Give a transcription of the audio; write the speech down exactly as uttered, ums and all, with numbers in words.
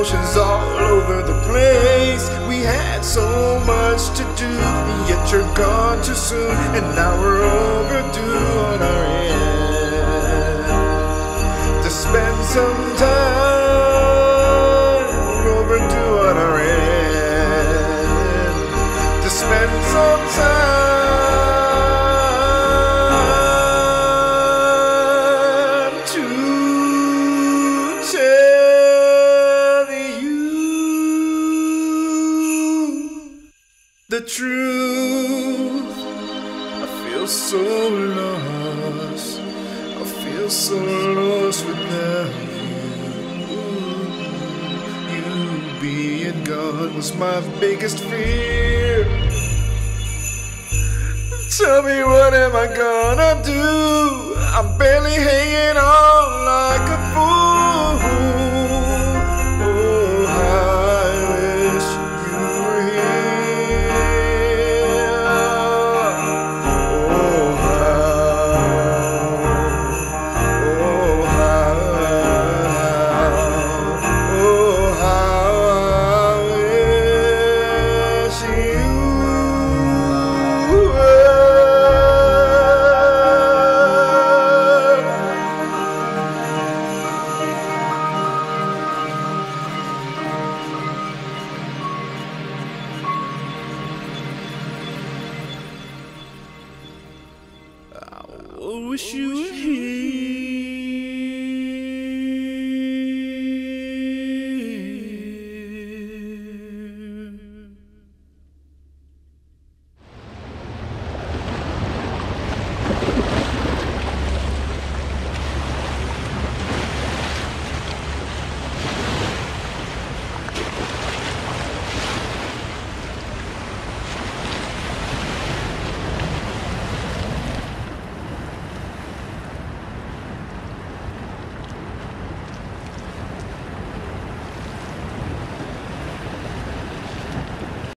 emotions all over the place. We had so much to do, yet you're gone too soon, and now we're overdue on our end to spend some time. Overdue on our end to spend some time. The truth, I feel so lost. I feel so lost without you. You being gone was my biggest fear. Tell me, what am I gonna do? I'm barely hanging on like a fool. Oh, how I wish you were here. Oh, how, oh, how, oh, how I wish you were. I wish you were here.